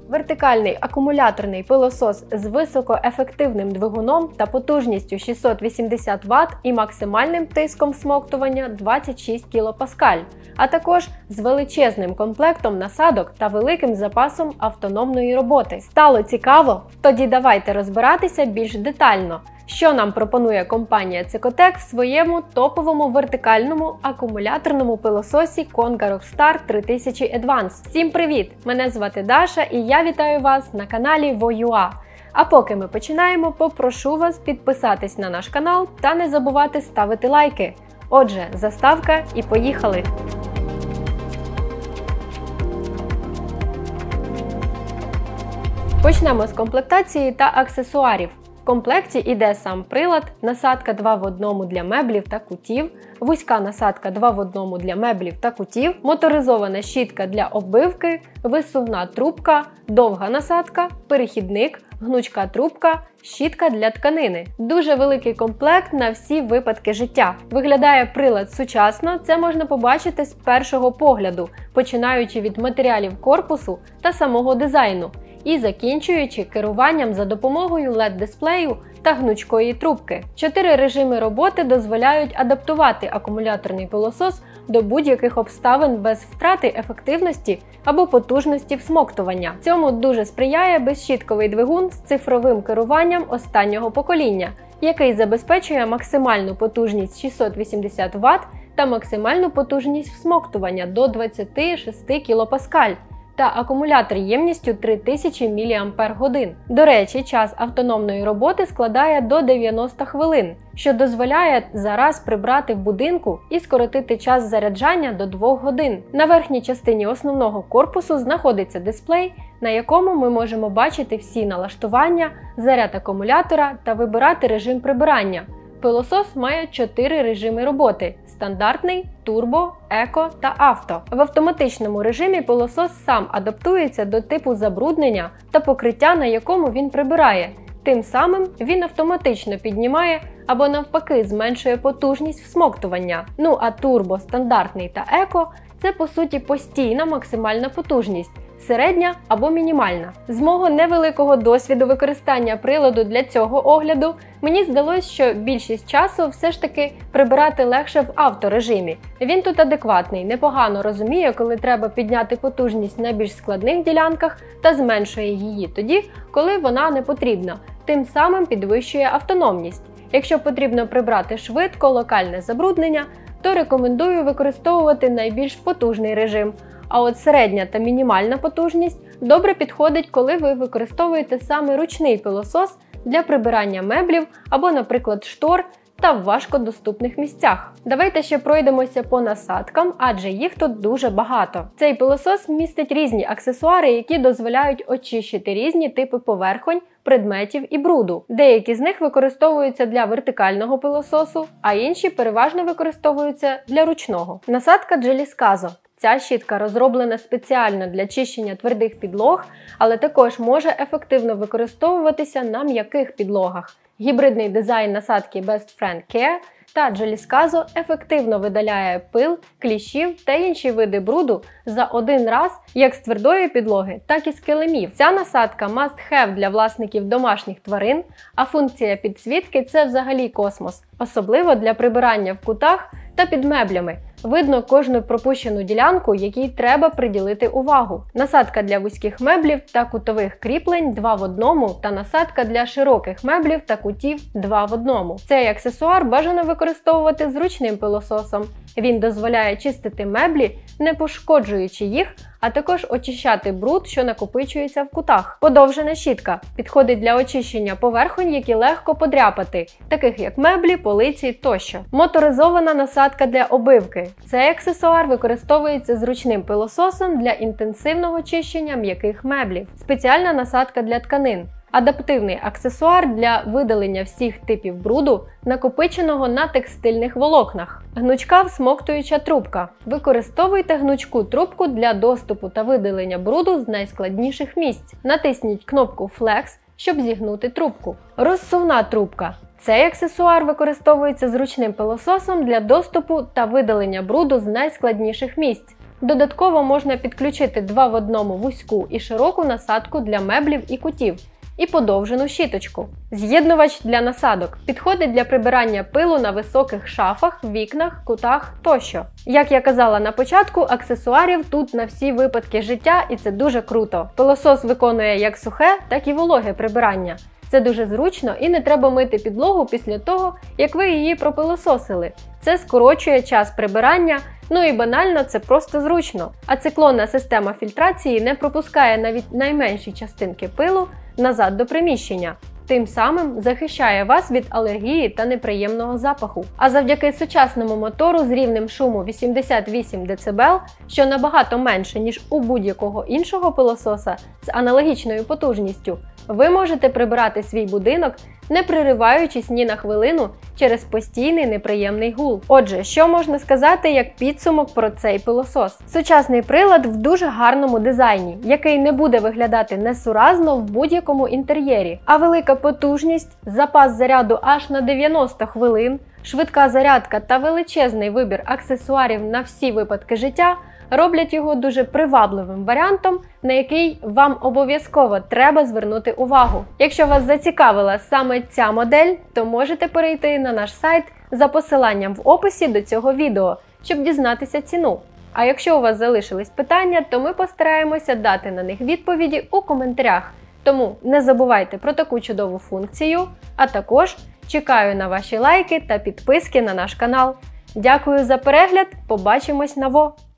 Вертикальний акумуляторний пилосос з високоефективним двигуном та потужністю 680 Вт і максимальним тиском всмоктування 26 кПа, а також з величезним комплектом насадок та великим запасом автономної роботи. Стало цікаво? Тоді давайте розбиратися більш детально, що нам пропонує компанія Cecotec в своєму топовому вертикальному акумуляторному пилососі Conga Rockstar 3000 Advance. Всім привіт! Мене звати Даша і я вітаю вас на каналі Voyua. А поки ми починаємо, попрошу вас підписатись на наш канал та не забувати ставити лайки. Отже, заставка і поїхали! Почнемо з комплектації та аксесуарів. В комплекті йде сам прилад, насадка 2 в 1 для меблів та кутів, вузька насадка 2 в 1 для меблів та кутів, моторизована щітка для оббивки, висувна трубка, довга насадка, перехідник, гнучка трубка, щітка для тканини. Дуже великий комплект на всі випадки життя. Виглядає прилад сучасно, це можна побачити з першого погляду, починаючи від матеріалів корпусу та самого дизайну і закінчуючи керуванням за допомогою LED-дисплею та гнучкої трубки. 4 режими роботи дозволяють адаптувати акумуляторний пилосос до будь-яких обставин без втрати ефективності або потужності всмоктування. Цьому дуже сприяє безщітковий двигун з цифровим керуванням останнього покоління, який забезпечує максимальну потужність 680 Вт та максимальну потужність всмоктування до 26 кПа. Та акумулятор ємністю 3000 мАч. До речі, час автономної роботи складає до 90 хвилин, що дозволяє зараз прибрати в будинку і скоротити час заряджання до 2 годин. На верхній частині основного корпусу знаходиться дисплей, на якому ми можемо бачити всі налаштування, заряд акумулятора та вибирати режим прибирання. Пилосос має 4 режими роботи – стандартний, турбо, еко та авто. В автоматичному режимі пилосос сам адаптується до типу забруднення та покриття, на якому він прибирає. Тим самим він автоматично піднімає або навпаки зменшує потужність всмоктування. Ну а турбо, стандартний та еко – це по суті постійна максимальна потужність, середня або мінімальна. З мого невеликого досвіду використання приладу для цього огляду, мені здалося, що більшість часу все ж таки прибирати легше в авторежимі. Він тут адекватний, непогано розуміє, коли треба підняти потужність на більш складних ділянках та зменшує її тоді, коли вона не потрібна. Тим самим підвищує автономність. Якщо потрібно прибрати швидко локальне забруднення, то рекомендую використовувати найбільш потужний режим. А от середня та мінімальна потужність добре підходить, коли ви використовуєте саме ручний пилосос для прибирання меблів або, наприклад, штор та в важкодоступних місцях. Давайте ще пройдемося по насадкам, адже їх тут дуже багато. Цей пилосос містить різні аксесуари, які дозволяють очищити різні типи поверхонь, предметів і бруду. Деякі з них використовуються для вертикального пилососу, а інші переважно використовуються для ручного. Насадка Geliscazo. Ця щітка розроблена спеціально для чищення твердих підлог, але також може ефективно використовуватися на м'яких підлогах. Гібридний дизайн насадки Best Friend Care та Geliscazo ефективно видаляє пил, кліщів та інші види бруду за один раз як з твердої підлоги, так і з килимів. Ця насадка must-have для власників домашніх тварин, а функція підсвітки – це взагалі космос, особливо для прибирання в кутах та під меблями. Видно кожну пропущену ділянку, якій треба приділити увагу. Насадка для вузьких меблів та кутових кріплень 2 в 1 та насадка для широких меблів та кутів 2 в 1. Цей аксесуар бажано використовувати з ручним пилососом. Він дозволяє чистити меблі, не пошкоджуючи їх, а також очищати бруд, що накопичується в кутах. Подовжена щітка підходить для очищення поверхонь, які легко подряпати, таких як меблі, полиці тощо. Моторизована насадка для оббивки. Цей аксесуар використовується з ручним пилососом для інтенсивного чищення м'яких меблів. Спеціальна насадка для тканин. Адаптивний аксесуар для видалення всіх типів бруду, накопиченого на текстильних волокнах. Гнучка всмоктуюча трубка. Використовуйте гнучку трубку для доступу та видалення бруду з найскладніших місць. Натисніть кнопку Flex, щоб зігнути трубку. Розсувна трубка. Цей аксесуар використовується з ручним пилососом для доступу та видалення бруду з найскладніших місць. Додатково можна підключити 2 в 1 вузьку і широку насадку для меблів і кутів і подовжену щіточку. З'єднувач для насадок підходить для прибирання пилу на високих шафах, вікнах, кутах тощо. Як я казала на початку, аксесуарів тут на всі випадки життя, і це дуже круто. Пилосос виконує як сухе, так і вологе прибирання. Це дуже зручно і не треба мити підлогу після того, як ви її пропилососили. Це скорочує час прибирання, ну і банально це просто зручно. А циклонна система фільтрації не пропускає навіть найменші частинки пилу назад до приміщення. Тим самим захищає вас від алергії та неприємного запаху. А завдяки сучасному мотору з рівнем шуму 88 дБ, що набагато менше, ніж у будь-якого іншого пилососа з аналогічною потужністю, ви можете прибирати свій будинок, не пририваючись ні на хвилину через постійний неприємний гул. Отже, що можна сказати як підсумок про цей пилосос? Сучасний прилад в дуже гарному дизайні, який не буде виглядати несуразно в будь-якому інтер'єрі, а велика потужність, запас заряду аж на 90 хвилин, швидка зарядка та величезний вибір аксесуарів на всі випадки життя роблять його дуже привабливим варіантом, на який вам обов'язково треба звернути увагу. Якщо вас зацікавила саме ця модель, то можете перейти на наш сайт за посиланням в описі до цього відео, щоб дізнатися ціну. А якщо у вас залишились питання, то ми постараємося дати на них відповіді у коментарях. Тому не забувайте про таку чудову функцію, а також чекаю на ваші лайки та підписки на наш канал. Дякую за перегляд, побачимось на ВО!